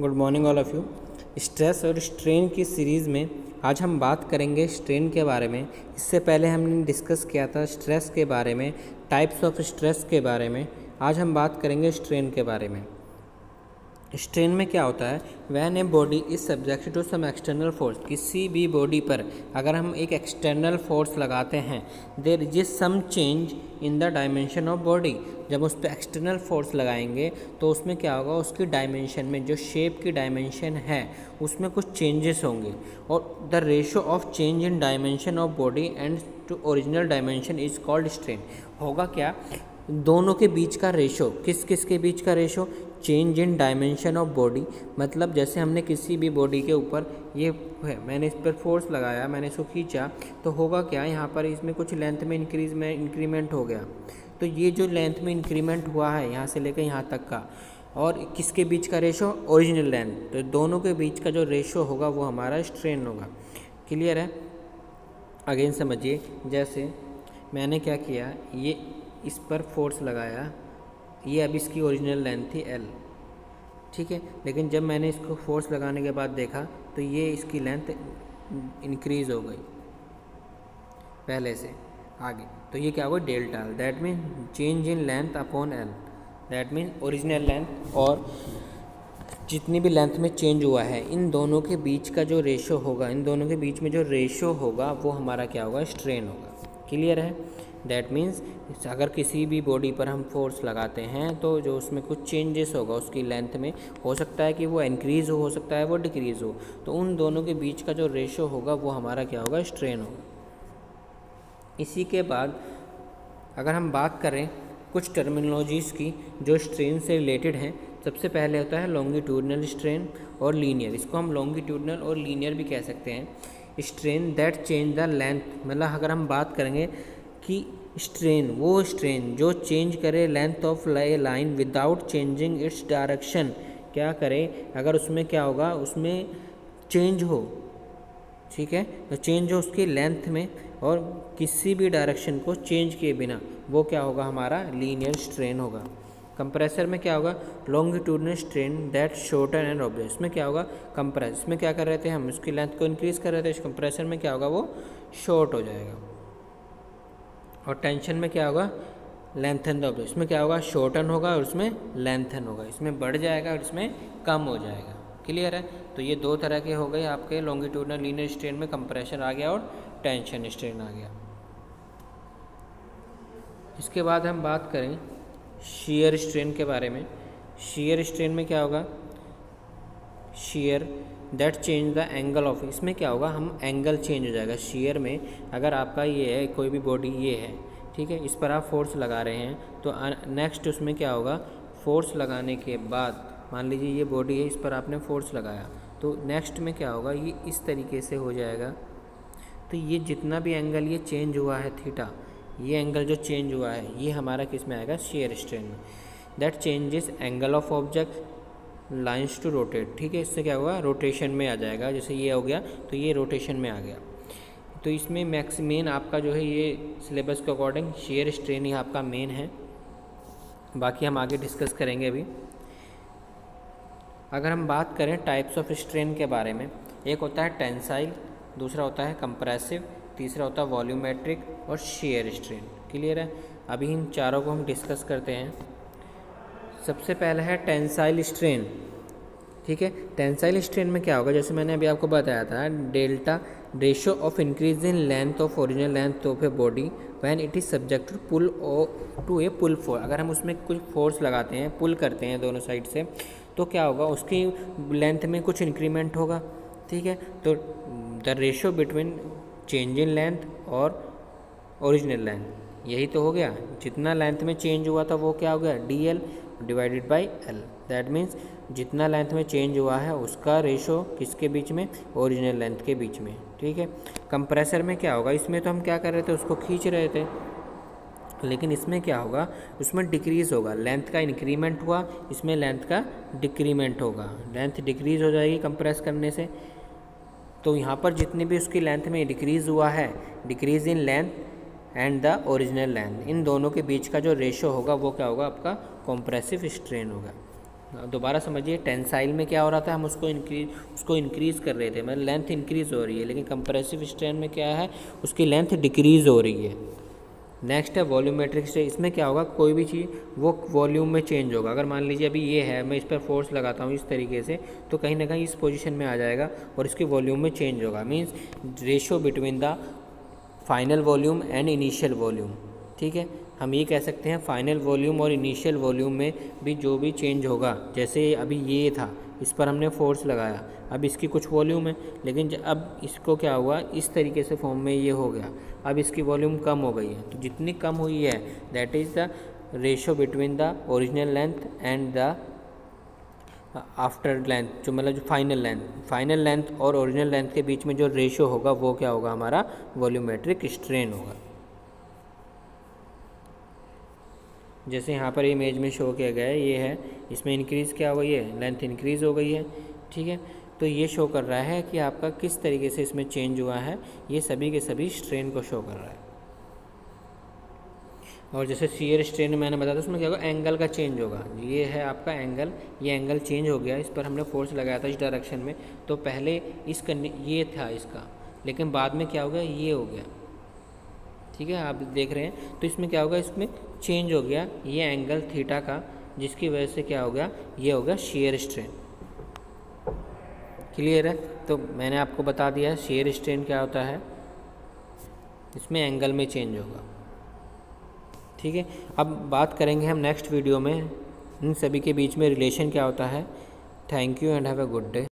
Good morning all of you. Stress और strain की series में आज हम बात करेंगे स्ट्रेन के बारे में। इससे पहले हमने डिस्कस किया था स्ट्रेस के बारे में, टाइप्स ऑफ स्ट्रेस के बारे में। आज हम बात करेंगे स्ट्रेन के बारे में। स्ट्रेन में क्या होता है, when a body is subject to some external force. किसी भी बॉडी पर अगर हम एक एक्सटर्नल फोर्स लगाते हैं, there is some change in the dimension of body. जब उस पर एक्सटर्नल फोर्स लगाएंगे तो उसमें क्या होगा, उसकी डायमेंशन में, जो शेप की डायमेंशन है उसमें कुछ चेंजेस होंगे। और the ratio of change in dimension of body and to original dimension is called strain. होगा क्या, दोनों के बीच का रेशो, किस किस के बीच का ratio, change in dimension of body. मतलब जैसे हमने किसी भी बॉडी के ऊपर ये है, मैंने इस पर फोर्स लगाया, मैंने इसको खींचा, तो होगा क्या, यहाँ पर इसमें कुछ लेंथ में इंक्रीमेंट हो गया। तो ये जो लेंथ में इंक्रीमेंट हुआ है यहाँ से लेकर यहाँ तक का, और किसके बीच का रेशो, ओरिजिनल लेंथ, तो दोनों के बीच का जो रेशो होगा वो हमारा स्ट्रेन होगा। क्लियर है? अगेन समझिए, जैसे मैंने क्या किया, ये इस पर फोर्स लगाया, ये अब इसकी ओरिजिनल लेंथ थी L, ठीक है। लेकिन जब मैंने इसको फोर्स लगाने के बाद देखा तो ये इसकी लेंथ इंक्रीज़ हो गई पहले से आगे, तो ये क्या होगा, delta. That mean change in length upon L, that mean original length और जितनी भी लेंथ में चेंज हुआ है, इन दोनों के बीच का जो रेशो होगा, इन दोनों के बीच में जो रेशो होगा वो हमारा क्या होगा, स्ट्रेन होगा। क्लियर है? दैट मीन्स अगर किसी भी बॉडी पर हम फोर्स लगाते हैं तो जो उसमें कुछ चेंजेस होगा उसकी लेंथ में, हो सकता है कि वो इंक्रीज़ हो सकता है वो डिक्रीज़ हो, तो उन दोनों के बीच का जो रेशो होगा वो हमारा क्या होगा, स्ट्रेन होगा। इसी के बाद अगर हम बात करें कुछ टर्मिनोलॉजीज़ की जो स्ट्रेन से रिलेटेड हैं, सबसे पहले होता है लॉन्गिट्यूडनल स्ट्रेन और लीनियर। इसको हम लॉन्गिट्यूडनल और लीनियर भी कह सकते हैं। Strain that change the length, मतलब अगर हम बात करेंगे कि स्ट्रेन, वो स्ट्रेन जो चेंज करे length of line without changing its direction. क्या करे, अगर उसमें क्या होगा, उसमें चेंज हो, ठीक है, तो चेंज हो उसकी लेंथ में और किसी भी डायरेक्शन को चेंज किए बिना, वो क्या होगा, हमारा लीनियर स्ट्रेन होगा। कंप्रेसर में क्या होगा, longitudinal strain that shorten and object. इसमें क्या होगा, कंप्रेस, इसमें क्या कर रहे थे हम, उसकी लेंथ को इंक्रीज़ कर रहे थे, इस कंप्रेसर में क्या होगा, वो शॉर्ट हो जाएगा। और टेंशन में क्या होगा, लेंथन द ऑब्जेक्ट, इसमें क्या होगा, शॉर्टन होगा और उसमें लेंथन होगा, इसमें बढ़ जाएगा और इसमें कम हो जाएगा। क्लियर है? तो ये दो तरह के हो गए आपके लॉन्गिट्यूडनल लीनियर स्ट्रेन में, कंप्रेशन आ गया और टेंशन स्ट्रेन आ गया। इसके बाद हम बात करें शियर स्ट्रेन के बारे में। शियर स्ट्रेन में क्या होगा, shear that change the angle of, इसमें क्या होगा, हम एंगल चेंज हो जाएगा। शियर में अगर आपका ये है, कोई भी बॉडी ये है, ठीक है, इस पर आप फोर्स लगा रहे हैं, तो नेक्स्ट उसमें क्या होगा, फोर्स लगाने के बाद मान लीजिए ये बॉडी है, इस पर आपने फोर्स लगाया, तो नेक्स्ट में क्या होगा, ये इस तरीके से हो जाएगा। तो ये जितना भी एंगल ये चेंज हुआ है थीटा, ये एंगल जो चेंज हुआ है ये हमारा किस में आएगा, शियर स्ट्रेन में। That changes angle of object lines to rotate, ठीक है, इससे क्या होगा, रोटेशन में आ जाएगा। जैसे ये हो गया तो ये रोटेशन में आ गया। तो इसमें मेन आपका जो है, ये सिलेबस के अकॉर्डिंग शियर स्ट्रेन ही आपका मेन है, बाकी हम आगे डिस्कस करेंगे अभी। अगर हम बात करें टाइप्स ऑफ स्ट्रेन के बारे में, एक होता है टेंसाइल, दूसरा होता है कंप्रेसिव, तीसरा होता है वॉल्यूमेट्रिक और शियर स्ट्रेन। क्लियर है? अभी इन चारों को हम डिस्कस करते हैं। सबसे पहला है टेंसाइल स्ट्रेन, ठीक है। टेंसाइल स्ट्रेन में क्या होगा, जैसे मैंने अभी आपको बताया था, delta ratio of increase in length of original length of a body when it is subject to pull to a pull force. अगर हम उसमें कुछ फोर्स लगाते हैं, पुल करते हैं दोनों साइड से, तो क्या होगा, उसकी लेंथ में कुछ इंक्रीमेंट होगा, ठीक है। तो the ratio between change in length और ओरिजिनल लेंथ, यही तो हो गया, जितना लेंथ में चेंज हुआ था वो क्या हो गया, DL divided by L। That means जितना लेंथ में चेंज हुआ है उसका रेशो किसके बीच में, ओरिजिनल लेंथ के बीच में, ठीक है। कंप्रेसर में क्या होगा, इसमें तो हम क्या कर रहे थे, उसको खींच रहे थे, लेकिन इसमें क्या होगा, उसमें डिक्रीज़ होगा, लेंथ का इंक्रीमेंट हुआ, इसमें लेंथ का डिक्रीमेंट होगा, लेंथ डिक्रीज़ हो जाएगी कंप्रेस करने से। तो यहाँ पर जितनी भी उसकी लेंथ में डिक्रीज़ हुआ है, decrease in length and the original length, इन दोनों के बीच का जो रेशो होगा वो क्या होगा, आपका कॉम्प्रेसिव स्ट्रेन होगा। दोबारा समझिए, टेंसाइल में क्या हो रहा था, हम उसको इंक्रीज़ कर रहे थे, मतलब लेंथ इंक्रीज़ हो रही है, लेकिन कंप्रेसिव स्ट्रेन में क्या है, उसकी लेंथ डिक्रीज़ हो रही है। नेक्स्ट है वॉल्यूमेट्रिक स्ट्रेन। इसमें क्या होगा, कोई भी चीज़ वो वॉल्यूम में चेंज होगा। अगर मान लीजिए अभी ये है, मैं इस पर फोर्स लगाता हूँ इस तरीके से, तो कहीं ना कहीं इस पोजीशन में आ जाएगा और इसकी वॉल्यूम में चेंज होगा। Means ratio between the final volume and initial volume. ठीक है, हम ये कह सकते हैं फाइनल वॉल्यूम और इनिशियल वॉल्यूम में भी जो भी चेंज होगा, जैसे अभी ये था, इस पर हमने फोर्स लगाया, अब इसकी कुछ वॉल्यूम है, लेकिन अब इसको क्या हुआ, इस तरीके से फॉर्म में ये हो गया, अब इसकी वॉल्यूम कम हो गई है। तो जितनी कम हुई है that is the ratio between the original length and the after length, जो मतलब जो फाइनल लेंथ और ओरिजिनल लेंथ के बीच में जो रेशो होगा वो क्या होगा, हमारा वॉल्यूमेट्रिक स्ट्रेन होगा। जैसे यहाँ पर इमेज में शो किया गया है, ये है, इसमें इंक्रीज़ क्या हो गई है, लेंथ इंक्रीज़ हो गई है। ठीक है, तो ये शो कर रहा है कि आपका किस तरीके से इसमें चेंज हुआ है, ये सभी के सभी स्ट्रेन को शो कर रहा है। और जैसे शियर स्ट्रेन मैंने बताया था, उसमें क्या होगा, एंगल का चेंज होगा। ये है आपका एंगल, ये एंगल चेंज हो गया, इस पर हमने फोर्स लगाया था इस डायरेक्शन में, तो पहले ये था इसका, लेकिन बाद में क्या हो गया, ये हो गया। ठीक है, आप देख रहे हैं, तो इसमें क्या होगा, इसमें चेंज हो गया ये एंगल थीटा का, जिसकी वजह से क्या हो गया, ये हो गया शियर स्ट्रेन। क्लियर है, तो मैंने आपको बता दिया शियर स्ट्रेन क्या होता है, इसमें एंगल में चेंज होगा। ठीक है, अब बात करेंगे हम नेक्स्ट वीडियो में इन सभी के बीच में रिलेशन क्या होता है। Thank you and have a good day.